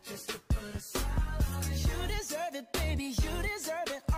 just to put a smile on it. You deserve it, baby, you deserve it.